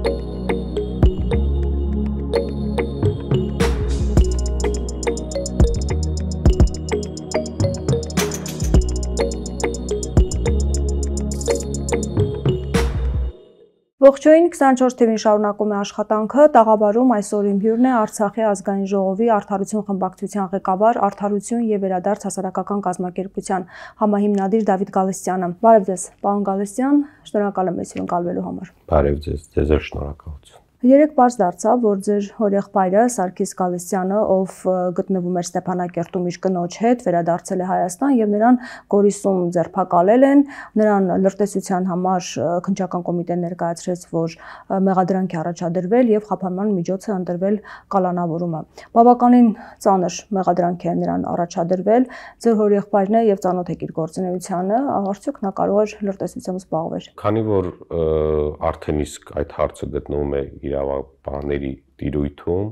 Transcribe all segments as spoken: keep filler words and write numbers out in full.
Ողջույն, քսանչորս թիվին շարունակում է աշխատանքը, տաղավարում այսօր իմ հյուրն է Արցախի ազգային ժողովի Արդարություն խմբակցության ղեկավար, Արդարություն եւ Վերադարձ հասարակական կազմակերպության համահիմնադիր Դավիթ Գալստյանը։ Բարև ձեզ, պարոն Գալստյան, շնորհակալ եմ մեզ հյուրընկալվելու համար։ Բարև ձեզ, ձեզ էլ շնորհակալություն։ Երեք պարզ դարձավ, որ ձեր հորեղբայրը Սարգիս Գալստյանը, ով գտնվում էր Ստեփանակերտում իր կնոջ հետ, վերադարձել է Հայաստան եւ նրան Գորիսում ձերբակալել են, նրան լրտեսության համար քննչական կոմիտեն ներկայացրեց, որ մեղադրանք է առաջադրվել եւ խափանման միջոց է ընտրվել կալանավորումը։ Բավականին ծանր մեղադրանք է նրան առաջադրվել, ձեր հորեղբայրն է եւ ծանոթ եք իր գործունեությանը, արդյոք նա կարող էր լրտեսությամբ զբաղվել։ Քանի որ արդեն իսկ այդ հարցը գտնվում է իրավապահների տիրույթում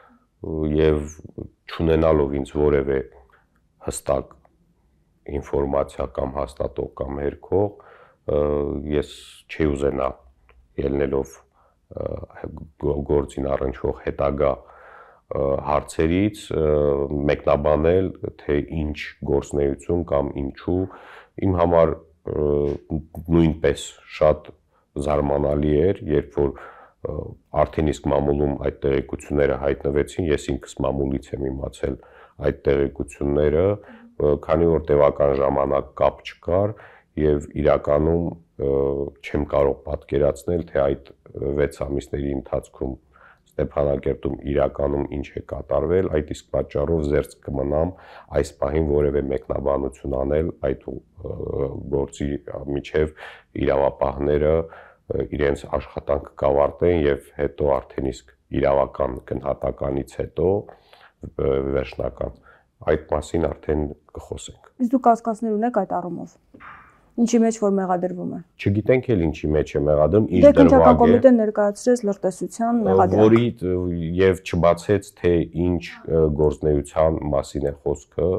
եւ չունենալով ինձ որևէ հստակ ինֆորմացիա կամ հաստատող կամ հերքող ես չի ուզենա ելնելով գործին առնչվող հետագա հարցերից մեկնաբանել թե ինչ գործնեություն կամ ինչու իմ համար նույնպես շատ զարմանալի էր, երբ որ արդեն իսկ մամուլում այդ տեղեկությունները հայտնվեցին, ես ինքս մամուլից եմ իմացել այդ տեղեկությունները, քանի որ տևական ժամանակ կապ չկար եւ իրականում չեմ կարող պատկերացնել, թե այդ վեց ամիսների ընթացքում Ստեփանակերտում իրականում ինչ է կատարվել, այդ իսկ պատճառով զերծ կմնամ այս պահին որևէ մեկնաբանություն անել այդ գործի միջև իրավապահները իրենց աշխատանքը կավարտեն եւ հետո արդեն իսկ իրավական գնահատականից հետո վերջնական այդ մասին արդեն կխոսենք։ Իսկ դուք կասկածներ ունեք այդ առումով։ Ինչի մեջ որ մեղադրվում է։ Չգիտենք էլ ինչի մեջ է մեղադրում, ինչ դրվագ է։ Դե քննչական կոմիտեն ներկայացրեց լրտեսության մեղադրանք։ Որի եւ չբացեց թե ինչ գործնեության մասին է խոսքը,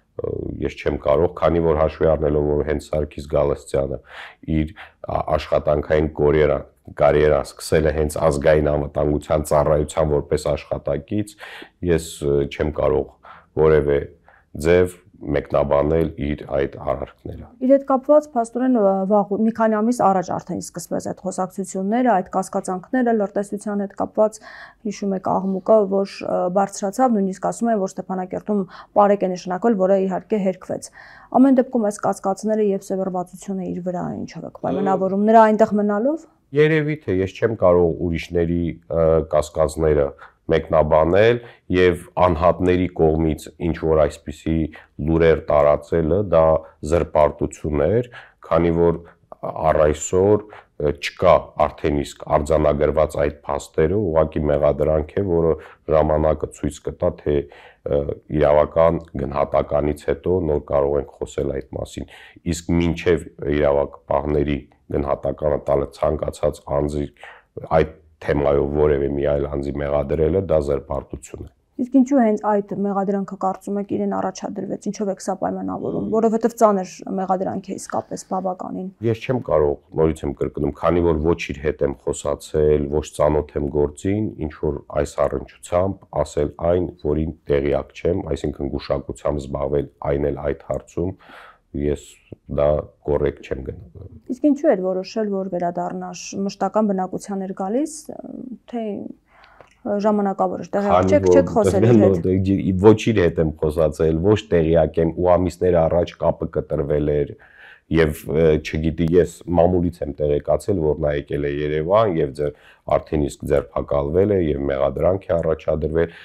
ես չեմ կարող, քանի որ հաշվի առնելով որ հենց Սարգիս Գալստյանը իր աշխատանքային կարիերան սկսել է հենց ազգային անվտանգության ծառայության որպես աշխատակից, ես չեմ կարող որևէ ձև մեկնաբանել իր այդ արարքները։ Իր հետ կապված փաստորեն մի քանի ամիս առաջ արդեն սկսվեց այդ խոսակցությունները, այդ կասկածանքները լրտեսության հետ կապված, հիշում եք աղմուկը, որ բարձրացավ, նույնիսկ ասում են, որ Ստեփանակերտում պարեկ է նշանակվել, որը իհարկե հերքվեց։ Ամեն դեպքում այս կասկածները եւ սևեռվածությունը իր վրա ինչով եք պայմանավորում, նրա այնտեղ մնալով։ Երևի թե ես չեմ կարող ուրիշների կասկածները մեկնաբանել եւ անհատների կողմից ինչ որ այսպիսի լուրեր տարածելը դա զրպարտություն էր, քանի որ առ այսօր չկա արդեն իսկ արձանագրված այդ փաստերը, ուղղակի մեղադրանք է, որը ժամանակը ցույց կտա, թե իրավական գնահատականից հետո նոր կարող ենք խոսել այդ մասին, իսկ մինչև իրավապահների գնահատականը տալը ցանկացած անձի այդ թեմայով որևէ մի այլ անձի մեղադրելը դա զրպարտություն է։ Իսկ ինչու հենց այդ մեղադրանքը կարծում եք իրեն առաջադրվեց, ինչով եք սա պայմանավորում, որովհետև ծանր մեղադրանք է իսկապես բավականին։ Ես չեմ կարող, նորից եմ կրկնում, քանի որ ոչ իր հետ եմ խոսացել, ոչ ծանոթ եմ գործին, ինչ որ այս առնչությամբ ասել այն, որին տեղյակ չեմ, այսինքն գուշակությամբ զբաղվել այն էլ այդ հարցում ես դա կոռեկտ չեմ գնում։ Իսկ ինչու էր որոշել, որ վերադառնա, մշտական բնակության էր գալիս, թե ժամանակավոր էր, տեղյակ չեք, չեք խոսել իր հետ։ Ոչ իր հետ եմ խոսացել, ոչ տեղյակ եմ, ու ամիսներ առաջ կապը կտրվել էր եւ չգիտի, ես մամուլից եմ տեղեկացել, որ նա եկել է Երևան եւ ձեր արդեն իսկ ձերբակալվել է եւ մեղադրանք է առաջադրվել։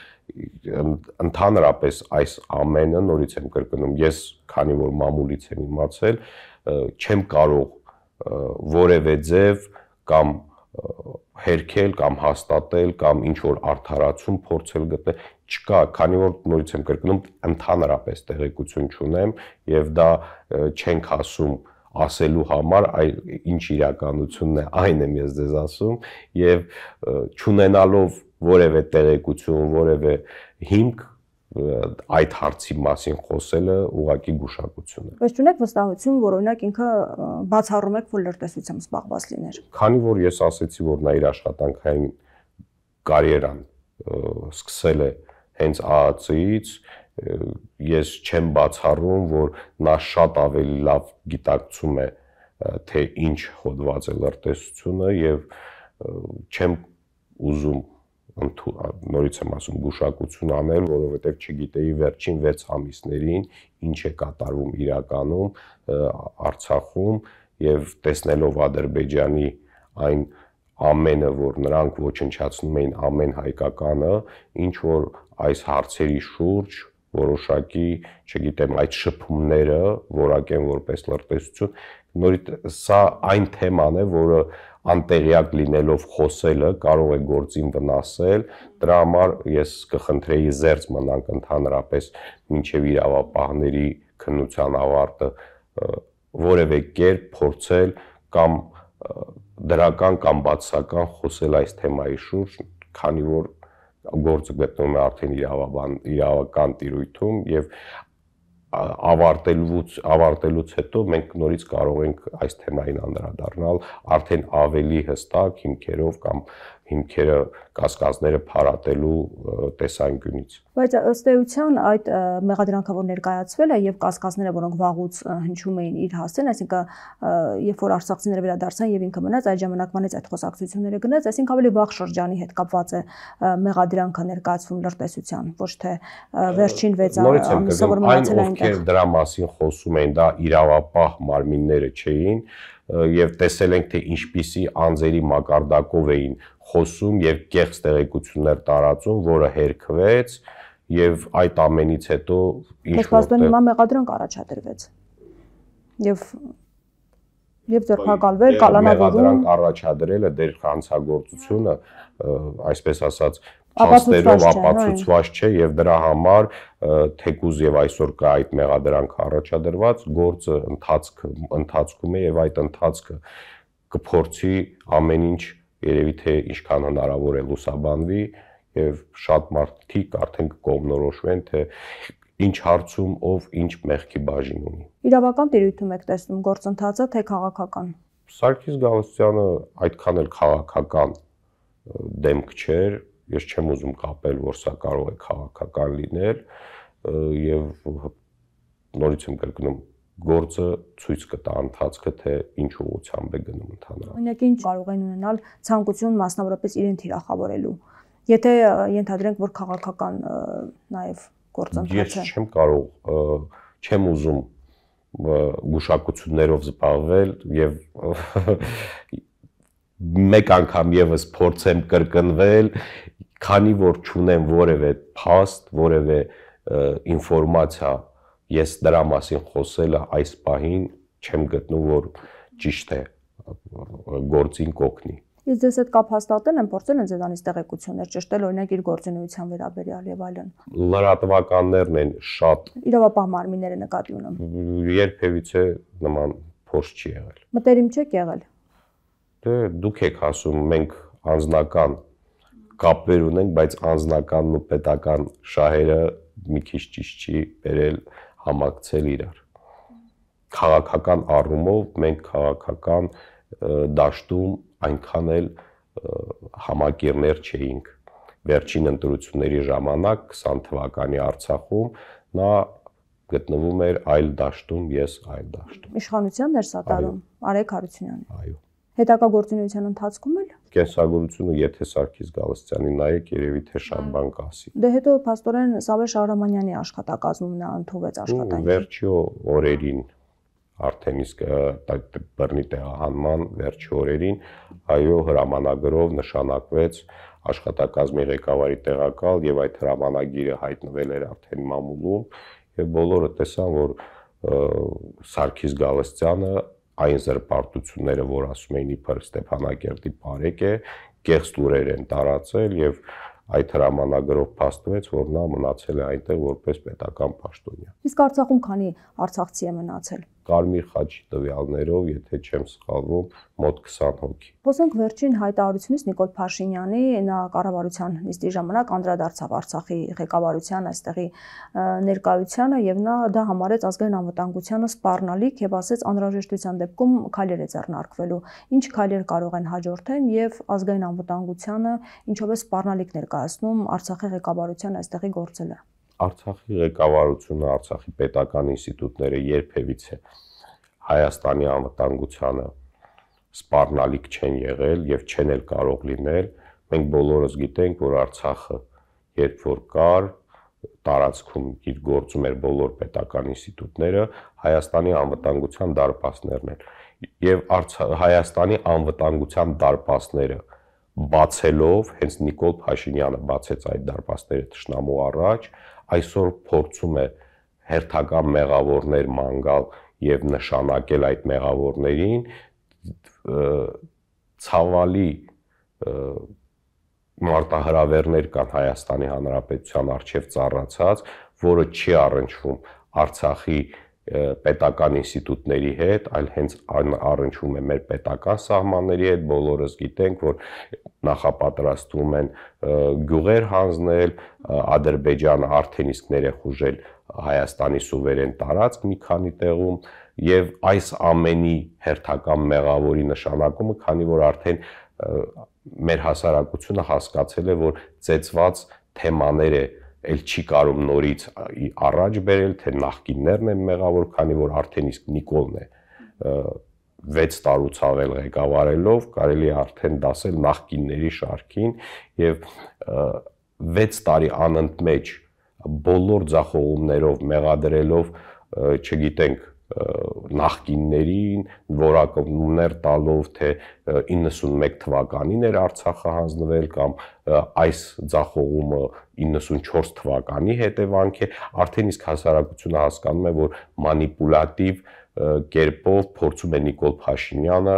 Ընդհանրապես այս ամենը նորից եմ կրկնում, ես քանի որ մամուլից եմ իմացել, չեմ կարող որևէ ձև կամ հերքել կամ հաստատել կամ ինչ որ արդարացում փորձել գտնել, չկա, քանի որ նորից եմ կրկնում, ընդհանրապես տեղեկություն չունեմ եւ դա չենք ասում ասելու համար, այլ ինչ իրականությունն է, այն եմ ես ձեզ ասում եւ չունենալով որևէ տեղեկություն, որևէ հիմք այդ հարցի մասին խոսելը ուղղակի գուշակություն է։ Բայց չունեք վստահություն, որ օրինակ ինքը բացառում եք, որ լրտեսությամբ զբաղված լիներ։ Քանի որ ես ասացի, որ նա իր աշխատանքային կարիերան սկսել է հենց ԱԱՑ-ից, ես չեմ բացառում, որ նա շատ ավելի լավ գիտակցում է, թե ինչ հոդված է լրտեսությունը եւ չեմ ուզում նորից եմ ասում գուշակություն անել, որովհետև չգիտեի վերջին վեց ամիսներին ինչ է կատարվում իրականում Արցախում եւ տեսնելով Ադրբեջանի այն ամենը, որ նրանք ոչնչացնում էին ամեն հայկականը, ինչ որ այս հարցերի շուրջ որոշակի, չգիտեմ, այդ շփումները որակեն որպես լրտեսություն, նորից սա այն թեման է, որը անտեղյակ լինելով խոսելը կարող է գործին վնասել, դրա համար ես կխնդրեի զերծ մնանք ընդհանրապես մինչև իրավապահների քննության ավարտը որևէ կերպ փորձել կամ դրական կամ բացասական խոսել այս թեմայի շուրջ, քանի որ գործը գտնվում է արդեն իրավաբան իրավական տիրույթում եւ ավարտելուց ավարտելուց հետո մենք նորից կարող ենք այս թեմային անդրադառնալ արդեն ավելի հստակ հիմքերով կամ հիմքերը կասկածները փարատելու տեսանկյունից։ Բայց ըստ էության այդ մեղադրանքը, որ ներկայացվել է եւ կասկածները, որոնք վաղուց հնչում էին իր հասցեն, այսինքն երբ որ արցախցիները վերադարձան եւ ինքը մնաց այդ ժամանակվանից այդ խոսակցությունները գնաց, այսինքն ավելի վաղ շրջանի հետ կապված է մեղադրանքը ներկայացվում լրտեսության, ոչ թե վերջին վեց ամիսը, որ մնացել է այնտեղ։ Դրա մասին խոսում էին, դա իրավապահ մարմինները չէին եւ տեսել ենք թե ինչպիսի անձերի մակարդակով էին խոսում եւ կեղծ տեղեկություններ տարածում, որը հերքվեց եւ այդ ամենից հետո ինչ որ հիմա մեղադրանք առաջադրվեց եւ եւ ձերբակալվել կալանավորում մեղադրանք առաջադրելը դեր հանցագործությունը այսպես ասած փաստերով ապացուցված չէ եւ դրա համար թեկուզ եւ այսօր կա այդ մեղադրանքը առաջադրված գործը ընթացք ընթացքում է եւ այդ ընթացքը կփորձի ամեն ինչ երևի թե ինչքան հնարավոր է լուսաբանվի եւ շատ մարդիկ արդեն կկողմնորոշվեն թե ինչ հարցում ով ինչ մեղքի բաժին ունի։ Իրավական տիրույթում եք տեսնում գործընթացը թե քաղաքական։ Սարգիս Գալստյանը այդքան էլ քաղաքական դեմք չէր, ես չեմ ուզում կապել, որ սա կարող է քաղաքական լինել եւ նորից եմ կրկնում գործը ցույց կտա ընթացքը թե ինչ ուղղությամբ է գնում ընդհանրապես։ Օրինակ ինչ կարող են ունենալ ցանկություն մասնավորապես իրեն թիրախավորելու, եթե ենթադրենք որ քաղաքական նաեւ գործընթաց է։ Ես չեմ կարող, չեմ ուզում գուշակություններով զբաղվել եւ մեկ անգամ եւս փորձեմ կրկնվել, քանի որ չունեմ որևէ փաստ, որևէ ինֆորմացիա, ես դրա մասին խոսելը այս պահին չեմ գտնում, որ ճիշտ է գործին կօգնի։ Իսկ դες այդ կապ հաստատել են, փորձել են ձեզանից տեղեկություններ ճշտել, օրինակ իր գործունեության վերաբերյալ եւ այլն։ Լրատվականներն են շատ։ Իրավապահ մարմինները նկատի ունեմ։ Երբևիցե նման փորձ չի եղել։ Մտերիմ չեք եղել։ Դե դուք եք ասում, մենք անձնական կապեր ունենք, բայց անձնականն ու պետական շահերը մի քիչ ճիշտ չի բերել համակցել իրար։ Քաղաքական առումով մենք քաղաքական դաշտում այնքան էլ համակիրներ չէինք։ Վերջին ընտրությունների ժամանակ քսան թվականի Արցախում նա գտնվում էր այլ դաշտում, ես այլ դաշտում։ Իշխանության ներսատարում Արեգ Հարությունյանի։ Այո։ Հետագա գործունեության ընթացքում էլ կենսագրությունը, եթե Սարգիս Գալստյանի նայեք, երևի թե շատ բան կասի։ Դե հետո փաստորեն Սավեր Շահրամանյանի աշխատակազմում նա ընդունվեց աշխատանքի։ Վերջի օրերին արդեն իսկ բռնի տեղահանման վերջի օրերին, այո, հրամանագրով նշանակվեց աշխատակազմի ղեկավարի տեղակալ եւ այդ հրամանագիրը հայտնվել էր արդեն մամուլում եւ բոլորը տեսան, որ Սարգիս Գալստյանը այն զրպարտությունները, որ ասում էին իբր Ստեփանակերտի բարեկ է, կեղծ լուրեր են տարածել եւ այդ հրամանագրով փաստվեց, որ նա մնացել է այնտեղ որպես պետական պաշտոնյա։ Իսկ Արցախում քանի արցախցի է մնացել։ Կարմիր խաչի տվյալներով, եթե չեմ սխալվում, մոտ քսան հոգի։ Խոսենք վերջին հայտարարությունից Նիկոլ Փաշինյանի, նա կառավարության նիստի ժամանակ անդրադարձավ Արցախի ղեկավարության այստեղի ներկայությանը եւ նա դա համարեց ազգային անվտանգությանը սպառնալիք եւ ասեց անհրաժեշտության դեպքում քայլեր է ձեռնարկվելու։ Ինչ քայլեր կարող են հաջորդեն եւ ազգային անվտանգությանը ինչով է սպառնալիք ներկայացնում Արցախի ղեկավարության այստեղի գործելը։ Արցախի ղեկավարությունը, Արցախի պետական ինստիտուտները երբևիցե Հայաստանի անվտանգությանը սպառնալիք չեն եղել եւ չեն էլ կարող լինել։ Մենք բոլորս գիտենք, որ Արցախը երբ որ կար, տարածքում իր գործում էր բոլոր պետական ինստիտուտները, Հայաստանի անվտանգության դարպասներն են։ Եվ Հայաստանի անվտանգության դարպասները բացելով, հենց Նիկոլ Փաշինյանը բացեց այդ դարպասները թշնամու առաջ, այսօր փորձում է հերթական մեղավորներ ման գալ եւ նշանակել այդ մեղավորներին ցավալի մարտահրավերներ կան Հայաստանի Հանրապետության առջև ծառացած, որը չի առնչվում Արցախի պետական ինստիտուտների հետ, այլ հենց առնչվում է մեր պետական սահմանների հետ, բոլորս գիտենք, որ նախապատրաստվում են գյուղեր հանձնել, Ադրբեջանը արդեն իսկ ներխուժել Հայաստանի սուվերեն տարածք մի քանի տեղում եւ այս ամենի հերթական մեղավորի նշանակումը, քանի որ արդեն մեր հասարակությունը հասկացել է, որ ծեծված թեմաներ է էլ չի կարող նորից առաջ բերել, թե նախկիններն են մեղավոր, քանի որ արդեն իսկ Նիկոլն է վեց տարուց ավել ղեկավարելով, կարելի է արդեն դասել նախկինների շարքին եւ վեց տարի անընդմեջ բոլոր ձախողումներով մեղադրելով, չգիտենք նախկիններին, որակումներ տալով, թե իննսունմեկ թվականին էր Արցախը հանձնվել կամ այս ձախողումը իննսունչորս թվականի հետևանք է, արդեն իսկ հասարակությունը հասկանում է, որ մանիպուլատիվ կերպով փորձում է Նիկոլ Փաշինյանը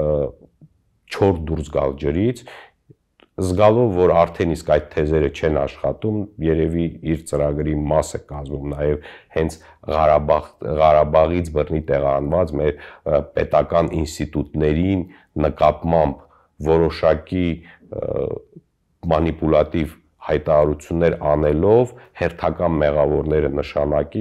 չոր դուրս գալ ջրից, զգալով, որ արդեն իսկ այդ թեզերը չեն աշխատում, երևի իր ծրագրի մաս է կազմում նաև հենց Ղարաբաղ, Ղարաբաղից բռնի տեղահանված մեր պետական ինստիտուտներին նկատմամբ որոշակի մանիպուլատիվ հայտարարություններ անելով հերթական մեղավորները նշանակի,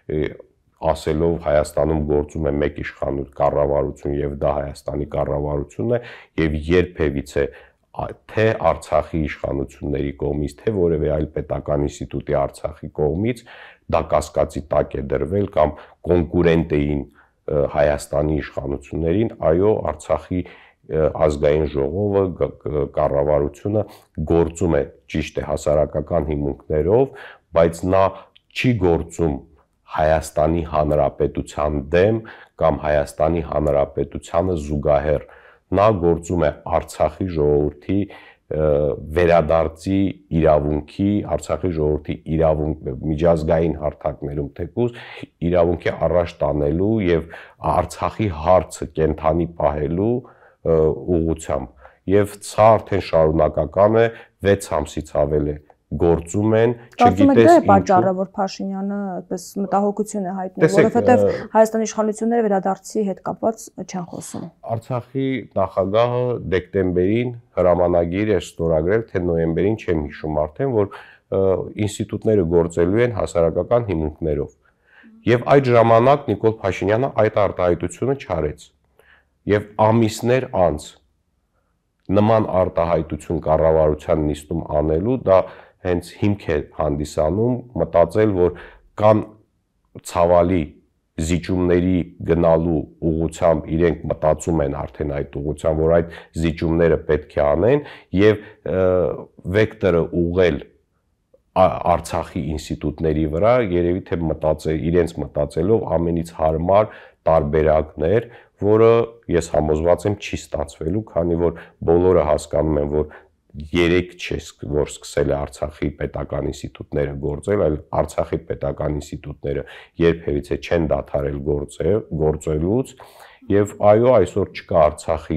ասելով Հայաստանում գործում է մեկ իշխանություն կառավարություն եւ դա Հայաստանի կառավարությունն է եւ երբևիցե թե Արցախի իշխանությունների կողմից, թե որևէ այլ պետական ինստիտուտի Արցախի կողմից դա կասկածի տակ է դրվել կամ կոնկուրենտ էին Հայաստանի իշխանություններին, այո, Արցախի ազգային ժողովը, կառավարությունը գործում է ճիշտ է հասարակական հիմունքներով, բայց նա չի գործում Հայաստանի Հանրապետության դեմ կամ Հայաստանի Հանրապետությանը զուգահեռ, նա գործում է Արցախի ժողովրդի վերադարձի իրավունքի, Արցախի ժողովրդի իրավունք միջազգային հարթակներում թեկուզ իրավունքի առաջ տանելու եւ Արցախի հարցը կենթանի պահելու ուղղությամբ եւ սա արդեն շարունակական է վեց ամսից ավել է գործում են, չգիտես ինչու։ Պատճառը, որ Փաշինյանը այդպես մտահոգություն է հայտնում, որովհետեւ Հայաստանի իշխանությունները վերադարձի հետ կապված չեն խոսում։ Արցախի նախագահը դեկտեմբերին հրամանագիր էր ստորագրել, թե նոյեմբերին չեմ հիշում արդեն, որ ինստիտուտները գործելու են հասարակական հիմունքներով։ Եվ այդ ժամանակ Նիկոլ Փաշինյանը այդ արտահայտությունը չարեց։ Եվ ամիսներ անց նման արտահայտություն կառավարության նիստում անելու դա հենց հիմք է հանդիսանում մտածել, որ կան ցավալի զիջումների գնալու ուղղությամբ իրենք մտածում են արդեն այդ ուղղությամբ, որ այդ զիջումները պետք է անեն եւ վեկտորը ուղղել Արցախի ինստիտուտների վրա, երևի թե մտածել իրենց մտածելով ամենից հարմար տարբերակներ, որը ես համոզված եմ չի ստացվելու, քանի որ բոլորը հասկանում են, որ երեք չէ, որ սկսել է Արցախի պետական ինստիտուտները գործել, այլ Արցախի պետական ինստիտուտները երբևիցե չեն դադարել գործելուց եւ այո, այսօր չկա Արցախի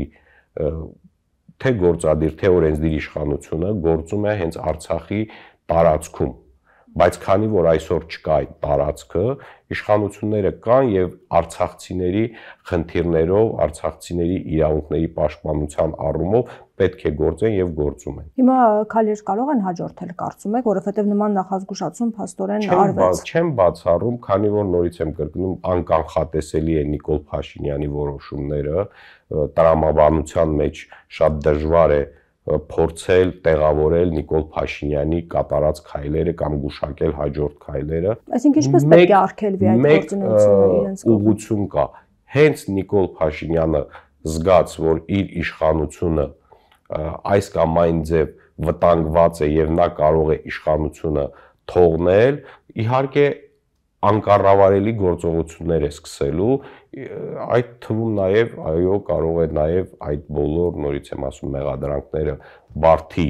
թե գործադիր, թե օրենսդիր իշխանությունը գործում է հենց Արցախի տարածքում, բայց քանի որ այսօր չկա այդ տարածքը, իշխանությունները կան եւ արցախցիների խնդիրներով, արցախցիների իրավունքների պաշտպանության առումով պետք է գործեն եւ գործում են։ Հիմա քայլեր կարող են հաջորդել, կարծում եք, որովհետեւ նման նախազգուշացում փաստորեն արվեց։ Չեմ բացառում, քանի որ նորից եմ կրկնում, անկանխատեսելի է Նիկոլ Փաշինյանի որոշումները, տրամաբանության մեջ շատ դժվար է փորձել տեղավորել Նիկոլ Փաշինյանի կատարած քայլերը կամ գուշակել հաջորդ քայլերը։ Այսինքն ինչպես պետք է արգելվի այդ գործունեությունը իրենց կողմից։ Ուղղություն կա։ Հենց Նիկոլ Փաշինյանը զգաց, որ իր իշխանությունը այս կամ այն ձև վտանգված է եւ նա կարող է իշխանությունը թողնել, իհարկե անկառավարելի գործողություններ է սկսելու, այդ թվում նաև, այո, կարող է նաև այդ բոլոր, նորից եմ ասում, մեղադրանքները բարդի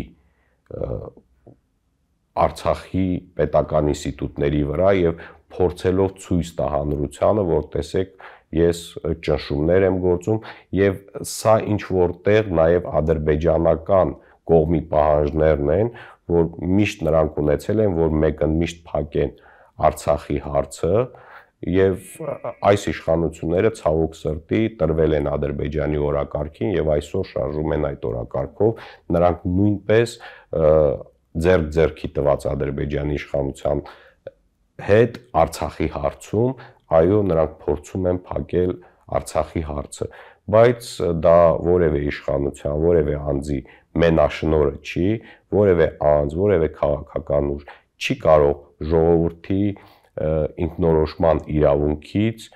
Արցախի պետական ինստիտուտների վրա եւ փորձելով ցույց տա հանրությանը, որ տեսեք, ես ճնշումներ եմ գործում եւ սա ինչ որտեղ նաև ադրբեջանական կողմի պահանջներն են, որ միշտ նրանք ունեցել են, որ մեկընդմիշտ փակեն Արցախի հարցը եւ այս իշխանությունները ցավոք սրտի տրվել են Ադրբեջանի օրակարգին եւ այսօր շարժում են այդ օրակարգով, նրանք նույնպես ձեռք-ձեռքի տված Ադրբեջանի իշխանության հետ Արցախի հարցում, այո, նրանք փորձում են փակել Արցախի հարցը, բայց դա որևէ իշխանության, որևէ անձի մենաշնորհը չի, որևէ անձ, որևէ քաղաքական ուժ չի կարող ժողովրդի ինքնորոշման իրավունքից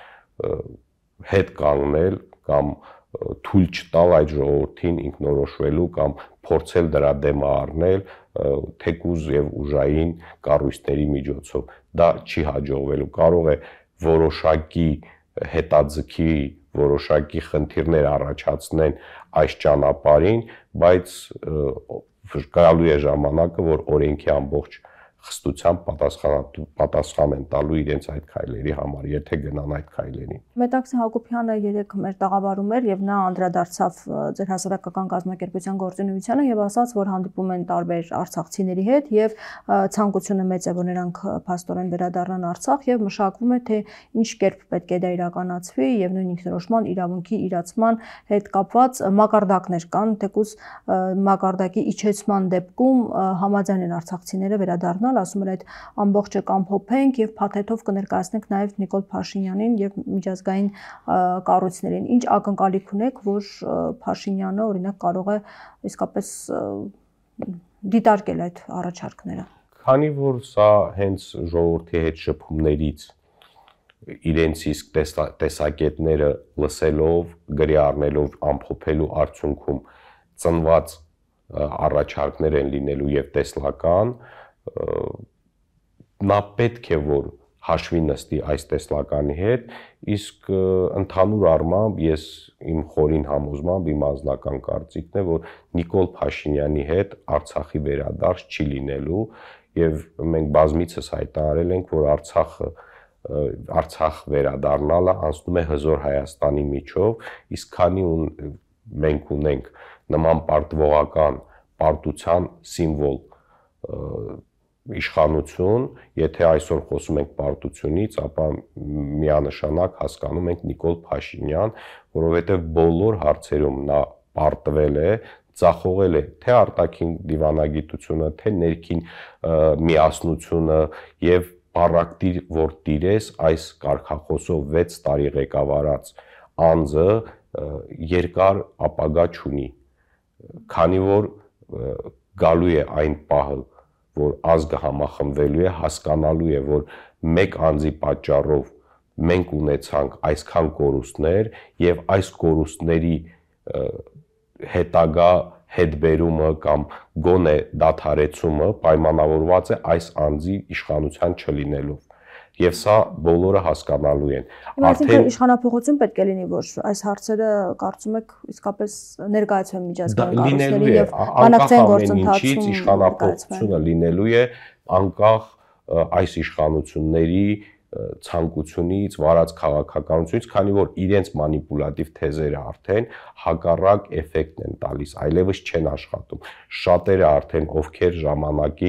հետ կանգնել կամ թույլ չտալ այդ ժողովրդին ինքնորոշվելու կամ փորձել դրա դեմը առնել թեկուզ եւ ուժային կառույցների միջոցով։ Դա չի հաջողվելու, կարող է որոշակի հետաձգի, որոշակի խնդիրներ առաջացնեն այս ճանապարհին, բայց գալու է ժամանակը, որ օրենքի ամբողջ խստությամբ պատասխան են տալու իրենց այդ քայլերի համար, եթե գնան այդ քայլերին։ Մետաքսի Հակոբյանը երեք մեր տաղավարում էր եւ նա անդրադարձավ ձեր հասարակական կազմակերպության գործունեությանը եւ ասաց, որ հանդիպում են տարբեր արցախցիների հետ եւ ցանկությունը մեծ է, որ նրանք փաստորեն վերադառնան Արցախ եւ մշակվում է, թե ինչ կերպ պետք է դա իրականացվի եւ նույն ինքնորոշման իրավունքի իրացման հետ կապված մակարդակներ կան, թեկուզ մակարդակի իջեցման դեպքում համաձայն են արցախցիները վերադառնալ, ասում են այդ ամբողջը կամփոփենք եւ փաթեթով կներկայացնենք նաեւ Նիկոլ Փաշինյանին եւ միջազգային կառույցներին։ Ինչ ակնկալիք ունեք, որ Փաշինյանը օրինակ կարող է իսկապես դիտարկել այդ առաջարկները։ Քանի որ սա հենց ժողովրդի հետ շփումներից իրենց իսկ տեսակետները լսելով, գրի առնելով, ամփոփելու արդյունքում ծնված առաջարկներ են լինելու եւ տեսլական, նա պետք է որ հաշվի նստի այս տեսլականի հետ, իսկ ընդհանուր առմամբ ես իմ խորին համոզմամբ իմ անձնական կարծիքն է, որ Նիկոլ Փաշինյանի հետ Արցախի վերադարձ չի լինելու եւ մենք բազմիցս հայտարարել ենք, որ Արցախը Արցախ վերադառնալը անցնում է հզոր Հայաստանի միջով, իսկ քանի մենք ունենք նման պարտվողական պարտության սիմվոլ իշխանություն, եթե այսօր խոսում ենք պարտությունից, ապա միանշանակ հասկանում ենք Նիկոլ Փաշինյան, որովհետև բոլոր հարցերում նա պարտվել է, ծախողել է թե արտաքին դիվանագիտությունը, թե ներքին միասնությունը եւ պարակտիր, որ տիրես այս կարգախոսով վեց տարի ղեկավարած անձը երկար ապագա չունի, քանի որ գալու է այն պահը, որ ազգը համախմբվելու է, հասկանալու է, որ մեկ անձի պատճառով մենք ունեցանք այսքան կորուստներ եւ այս կորուստների հետագա հետբերումը կամ գոնե դադարեցումը պայմանավորված է այս անձի իշխանության չլինելով։ Եվ սա բոլորը հասկանալու են։ Արդեն իշխանափոխություն պետք է լինի, որ այս հարցերը կարծում եք իսկապես ներկայացվեն միջազգային կառույցների եւ բանակցային գործընթացում իշխանափոխությունը լինելու է անկախ այս իշխանությունների ցանկությունից, վարած քաղաքականությունից, քանի որ իրենց մանիպուլատիվ թեզերը արդեն հակառակ էֆեկտն են տալիս, այլևս չեն աշխատում։ Շատերը արդեն ովքեր ժամանակին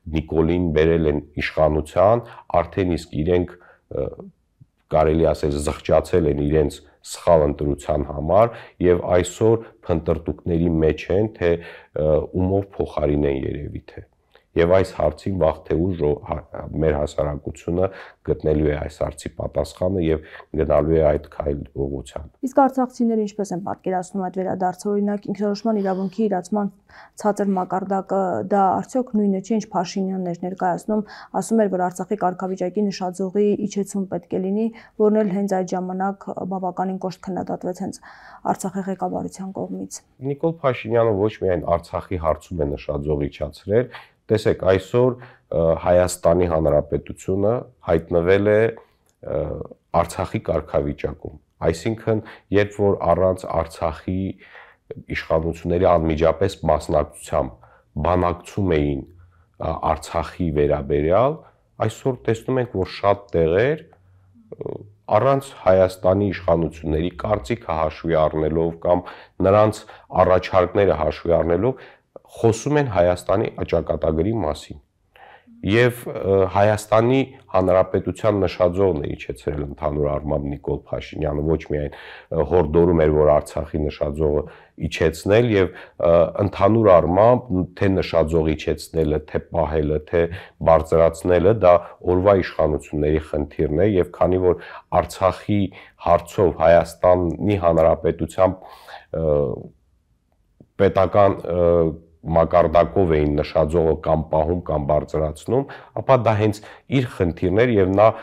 Նիկոլին բերել են իշխանության, արդեն իսկ իրենք կարելի ասել զղջացել են իրենց սխալ ընտրության համար եւ այսօր փնտրտուքների մեջ են, թե ումով փոխարինեն երևի թե։ Եվ այս հարցին վաղ թե ուշ մեր հասարակությունը գտնելու է այս հարցի պատասխանը եւ գնալու է այդ քայլ ուղղությամբ։ Իսկ արցախցիները ինչպես են պատկերացնում այդ վերադարձը, օրինակ ինքնորոշման իրավունքի իրացման ցածր մակարդակը, դա արդյոք նույնը չէ, ինչ Փաշինյանն էր ներկայացնում, ասում էր, որ Արցախի կարգավիճակի նշաձողի իջեցում պետք է լինի, որն էլ հենց այդ ժամանակ բավականին կոշտ քննադատվեց հենց Արցախի ղեկավարության կողմից։ Նիկոլ Փաշինյանը ոչ միայն Արցախի հարցում է նշաձող իջացրել, տեսեք, այսօր Հայաստանի Հանրապետությունը հայտնվել է Արցախի կարգավիճակում, այսինքն երբ որ առանց Արցախի իշխանությունների անմիջապես մասնակցությամբ բանակցում էին Արցախի վերաբերյալ, այսօր տեսնում ենք, որ շատ տեղեր առանց Հայաստանի իշխանությունների կարծիքը հաշվի առնելով կամ նրանց առաջարկները հաշվի առնելով խոսում են Հայաստանի ճակատագրի մասին եւ Հայաստանի Հանրապետության նշաձողն է իջեցրել ընդհանուր առմամբ Նիկոլ Փաշինյանը, ոչ միայն հորդորում էր, որ Արցախի նշաձողը իջեցնել եւ ընդհանուր առմամբ թե նշաձող իջեցնելը, թե պահելը, թե բարձրացնելը դա օրվա իշխանությունների խնդիրն է եւ քանի որ Արցախի հարցով Հայաստանի Հանրապետության պետական մակարդակով էին նշաձողը կամ պահում կամ բարձրացնում, ապա դա հենց իր խնդիրն էր եւ նա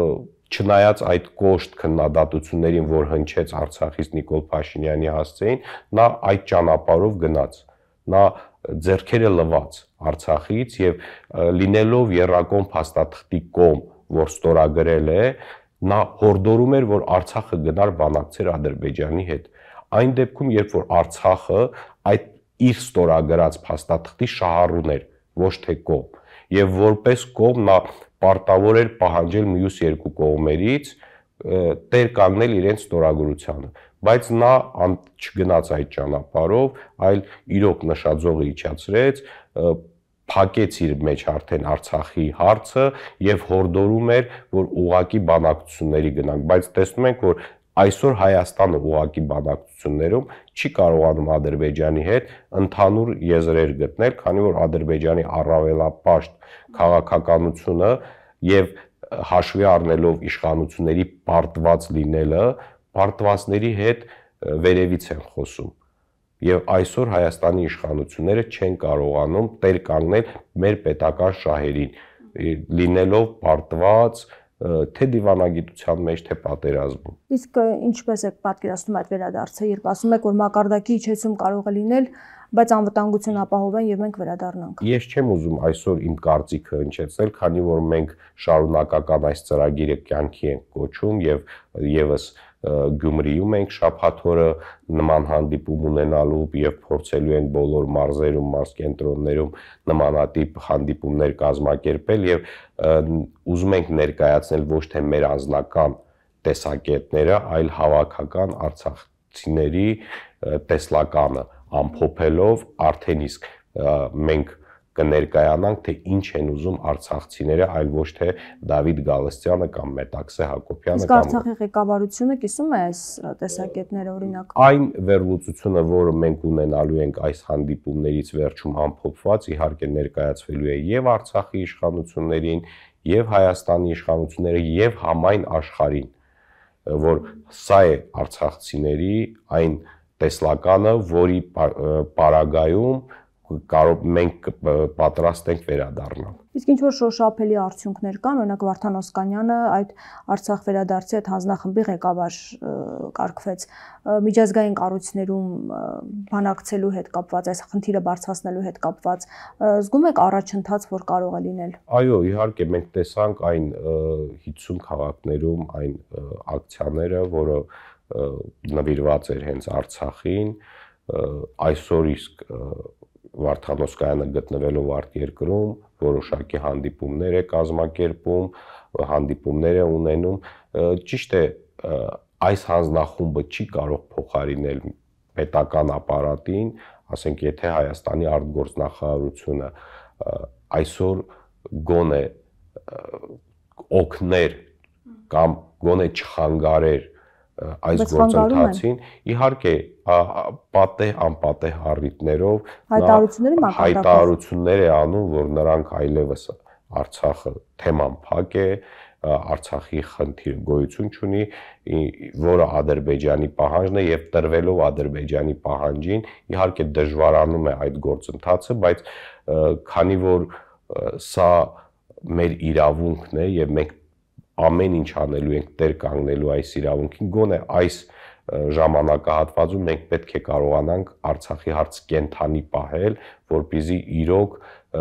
չնայած այդ կոշտ քննադատություններին, որ հնչեց Արցախից Նիկոլ Փաշինյանի հասցեին, նա այդ ճանապարհով գնաց, նա ձեռքերը լվաց Արցախից եւ լինելով Եռակոմ փաստաթղթի կողմ, որ ստորագրել է, նա հորդորում էր, որ Արցախը գնար բանակցեր Ադրբեջանի հետ։ Այն դեպքում, երբ որ Արցախը այդ իր ստորագրած փաստաթղթի շահառուն էր, ոչ թե կողմ, եւ որպես կողմ նա պարտավոր էր պահանջել մյուս երկու կողմերից տեր կանգնել իրենց ստորագրությանը, բայց նա չգնաց այդ ճանապարհով, այլ իրոք նշաձողը իջացրեց, փակեց իր մեջ արդեն Արցախի հարցը եւ հորդորում էր, որ ուղղակի բանակցությունների գնանք, բայց տեսնում ենք, որ այսօր Հայաստանը ուղղակի բանակցություններում չի կարողանում Ադրբեջանի հետ ընդհանուր եզրեր գտնել, քանի որ Ադրբեջանի առավելապաշտ քաղաքականությունը եւ հաշվի առնելով իշխանությունների պարտված լինելը, պարտվածների հետ վերևից են խոսում։ Եվ այսօր Հայաստանի իշխանությունները չեն կարողանում տեր կանգնել մեր պետական շահերին, լինելով պարտված թե դիվանագիտության մեջ, թե պատերազմում։ Իսկ ինչպես եք պատկերացնում այդ վերադարձը, երբ ասում եք, որ մակարդակի իջեցում կարող է լինել, բայց անվտանգություն ապահովեն եւ մենք վերադառնանք։ Ես չեմ ուզում այսօր իմ կարծիքը հնչեցնել, քանի որ մենք շարունակական այս ծրագիրը կյանքի ենք կոչում եւ եւս Գյումրիում ենք շաբաթ օրը նման հանդիպում ունենալու եւ փորձելու ենք բոլոր մարզերում, մարզկենտրոններում նմանատիպ հանդիպումներ կազմակերպել եւ ուզում ենք ներկայացնել ոչ թե մեր անձնական տեսակետները, այլ հավաքական արցախցիների տեսլականը ամփոփելով արդեն իսկ մենք կներկայանանք, թե ինչ են ուզում արցախցիները, այլ ոչ թե Դավիթ Գալստյանը կամ Մետաքսե Հակոբյանը կամ Արցախի ղեկավարությունը կիսում է այս տեսակետները, օրինակ։ Այն վերլուծությունը, որը մենք ունենալու ենք այս հանդիպումներից վերջում ամփոփված, իհարկե ներկայացվելու է եւ Արցախի իշխանություններին, եւ Հայաստանի իշխանությունները, եւ համայն աշխարհին, որ սա է արցախցիների այն տեսլականը, որի պարագայում կարող մենք պատրաստ ենք վերադառնալ։ Իսկ ինչ որ շոշափելի արդյունքներ կան, օրինակ Վարդան Օսկանյանը այդ Արցախ վերադարձի այդ հանձնախմբի ղեկավար կարգվեց, միջազգային կառույցներում բանակցելու հետ կապված, այս խնդիրը բարձրացնելու հետ կապված, զգում եք առաջընթաց, որ կարող է լինել։ Այո, իհարկե մենք տեսանք այն հիսուն քաղաքներում այն ակցիաները, որը նվիրված էր հենց Արցախին, այսօր իսկ Վարդան Օսկանյանը գտնվելով արտերկրում որոշակի հանդիպումներ է կազմակերպում, հանդիպումներ է ունենում, ճիշտ է, այս հանձնախումբը չի կարող փոխարինել պետական ապարատին, ասենք եթե Հայաստանի արտգործնախարարությունը այսօր գոնե օգներ կամ գոնե չխանգարեր այս գործընթացին, իհարկե պատեհ անպատեհ առիթներով հայտարարություններ է անում, որ նրանք այլևս Արցախը թեման փակ է, Արցախի խնդիրը գոյություն չունի, որը Ադրբեջանի պահանջն է եւ տրվելով Ադրբեջանի պահանջին, իհարկե դժվարանում է այդ գործընթացը, բայց քանի որ սա մեր իրավունքն է եւ մենք ամեն ինչ անելու ենք տեր կանգնելու այս իրավունքին, գոնե այս ժամանակահատվածում մենք պետք է կարողանանք Արցախի հարցը կենթանի պահել, որպեսզի իրոք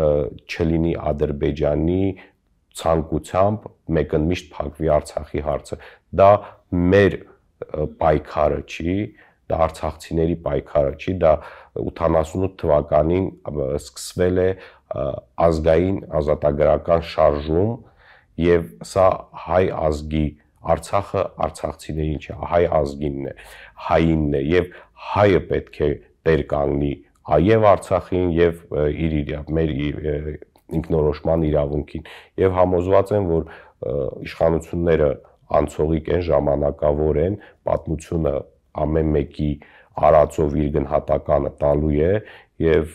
չլինի Ադրբեջանի ցանկությամբ մեկընդմիշտ փակվի Արցախի հարցը։ Դա մեր պայքարը չի, դա արցախցիների պայքարը չի, դա ութանասունութ թվականին սկսվել է ազգային ազատագրական շարժում եւ սա հայ ազգի Արցախը արցախցիներին չէ, հայ ազգինն է, հայինն է եւ հայը պետք է տեր կանգնի եւ Արցախին եւ իր իր մեր ինքնորոշման իրավունքին եւ համոզված եմ, որ իշխանությունները անցողիկ են, ժամանակավոր են, պատմությունը ամեն մեկի արածով իր գնահատականը տալու է եւ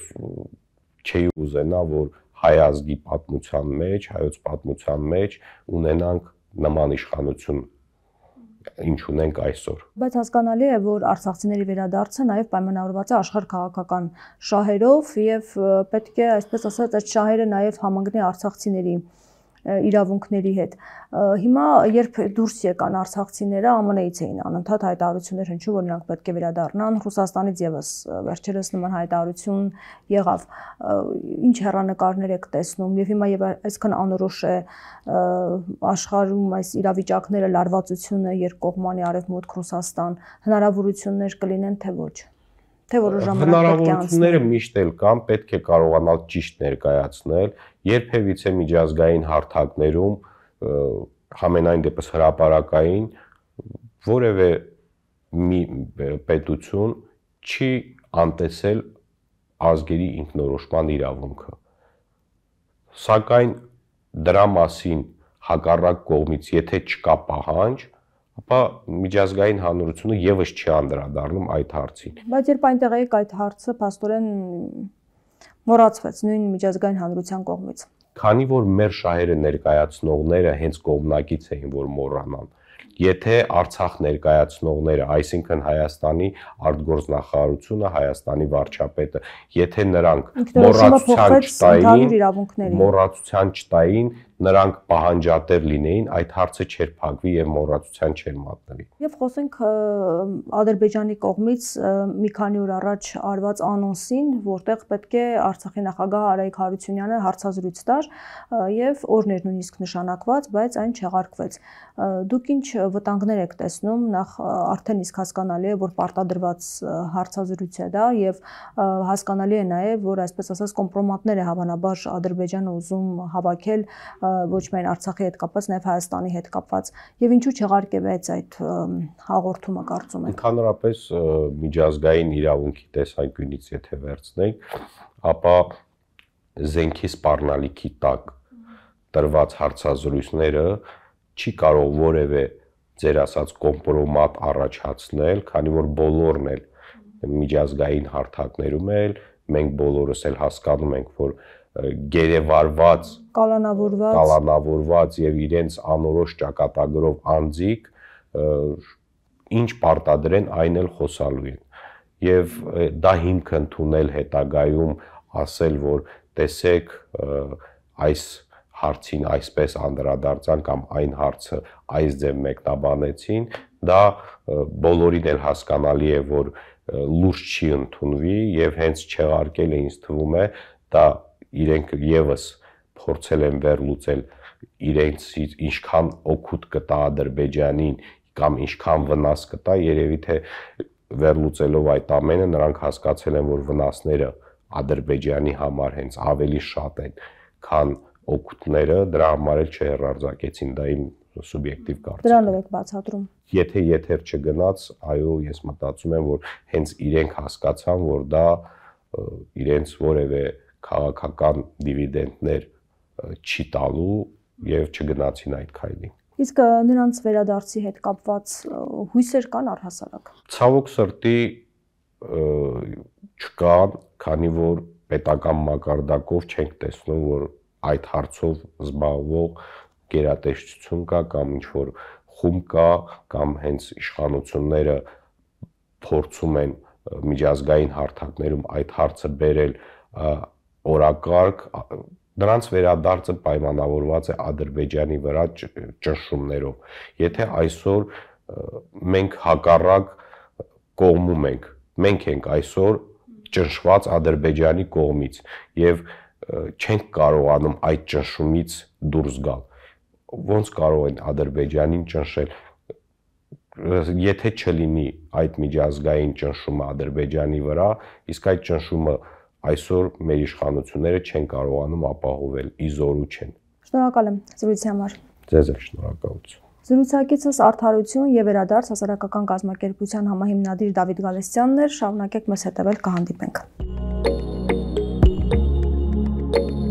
չի ուզենա, որ հայ ազգի պատմության մեջ, հայոց պատմության մեջ ունենանք նման իշխանություն, ինչ ունենք այսօր։ Բայց հասկանալի է, որ արցախցիների վերադարձը նաև պայմանավորված է աշխարհ քաղաքական շահերով եւ պետք է, այսպես ասած, այդ շահերը նաև համընկնի արցախցիների իրավունքների հետ։ Հիմա երբ դուրս եկան արցախցիները, ԱՄՆ-ից էին անընդհատ հայտարարություններ հնչում, որ նրանք պետք է վերադառնան, Ռուսաստանից եւս վերջերս նման հայտարարություն եղավ։ Ինչ հեռանկարներ եք տեսնում եւ հիմա եւ այսքան անորոշ է աշխարհում այս իրավիճակները, լարվածությունը երկկողմանի արևմուտք Ռուսաստան, հնարավորություններ կլինեն թե ոչ։ Թե որոշ ժամանակ պետք է անցնի։ Հնարավորությունները միշտ էլ կան, պետք է կարողանալ ճիշտ ներկայացնել, երբևիցե միջազգային հարթակներում համենայն դեպս հրապարակային որևէ մի պետություն չի անտեսել ազգերի ինքնորոշման իրավունքը։ Սակայն դրա մասին հակառակ կողմից եթե չկա պահանջ, ապա միջազգային հանրությունը եւս չի անդրադառնում այդ հարցին։ Բայց երբ այնտեղ եք այդ հարցը փաստորեն մոռացվեց նույն միջազգային հանրության կողմից։ Քանի որ մեր շահերը ներկայացնողները հենց կողմնակից էին, որ մոռանան, եթե Արցախ ներկայացնողները, այսինքն Հայաստանի արտգործնախարարությունը, Հայաստանի վարչապետը, եթե նրանք մոռացության չտային, մոռացության չտային, նրանք պահանջատեր լինեին, այդ հարցը չէր փակվի եւ մոռացության չէր մատնվի։ Եվ խոսենք Ադրբեջանի կողմից մի քանի օր առաջ արված անոնսին, որտեղ պետք է Արցախի նախագահ Արայիկ Հարությունյանը հարցազրույց տար եւ օրներ նույնիսկ նշանակված, բայց այն չեղարկվեց։ Դուք ինչ վտանգներ եք տեսնում, նախ արդեն իսկ հասկանալի է, որ պարտադրված հարցազրույց է դա եւ հասկանալի է նաեւ, որ այսպես ասած կոմպրոմատներ է հավանաբար Ադրբեջանը ուզում հավաքել ոչ միայն Արցախի հետ կապված, նաև Հայաստանի հետ կապված, եւ ինչու չեղարկվեց այդ հաղորդումը կարծում եք։ Ընդհանրապես միջազգային իրավունքի տեսանկյունից եթե վերցնենք, ապա զենքի սպառնալիքի տակ տրված հարցազրույցները չի կարող որևէ ձեր ասած կոմպրոմատ առաջացնել, քանի որ բոլորն էլ միջազգային հարթակներում էլ մենք բոլորս էլ հասկանում ենք, որ գերեվարված, կալանավորված, կալանավորված եւ իրենց անորոշ ճակատագրով անձիկ ինչ պարտադրեն, այն էլ խոսալու են։ Եվ դա հիմք ընդունել հետագայում ասել, որ տեսեք այս հարցին այսպես անդրադարձան կամ այն հարցը այս ձև մեկնաբանեցին, դա բոլորին էլ հասկանալի է, որ լուրջ չի ընդունվի եւ հենց չեղարկել է, ինձ թվում է, դա իրենք եւս փորձել են վերլուծել իրենց ինչքան օգուտ կտա Ադրբեջանին կամ ինչքան վնաս կտա, երևի թե վերլուծելով այդ ամենը նրանք հասկացել են, որ վնասները Ադրբեջանի համար հենց ավելի շատ են, քան օգուտները, դրա համար էլ չհեռարձակեցին, դա իմ սուբյեկտիվ կարծիքն է։ Դրանով եք բացատրում։ Եթե եթեր չգնաց, այո, ես մտածում եմ, որ հենց իրենք հասկացան, որ դա իրենց որևէ քաղաքական դիվիդենդներ չի տալու եւ չգնացին այդ քայլին։ Իսկ նրանց վերադարձի հետ կապված հույսեր կան առհասարակ։ Ցավոք սրտի չկան, քանի որ պետական մակարդակով չենք տեսնում, որ այդ հարցով զբաղվող գերատեսչություն կա կամ ինչ որ խումբ կա կամ հենց իշխանությունները փորձում են միջազգային հարթակներում այդ հարցը բերել օրակարգ, նրանց վերադարձը պայմանավորված է Ադրբեջանի վրա ճնշումներով։ Եթե այսօր մենք հակառակ կողմում ենք, մենք ենք այսօր ճնշված Ադրբեջանի կողմից եւ չենք կարողանում այդ ճնշումից դուրս գալ, ոնց կարող են Ադրբեջանին ճնշել։ Եթե չլինի այդ միջազգային ճնշումը Ադրբեջանի վրա, իսկ այդ ճնշումը այսօր մեր իշխանությունները չեն կարողանում ապահովել, իզորու չեն։ Շնորհակալ եմ զրույցի համար։ Ձեզ էլ շնորհակալություն։ Զրուցակիցս Արդարություն եւ Վերադարձ հասարակական կազմակերպության համահիմնադիր Դավիթ Գալստյանն էր, շարունակեք մեզ հետևել, կհանդիպենք։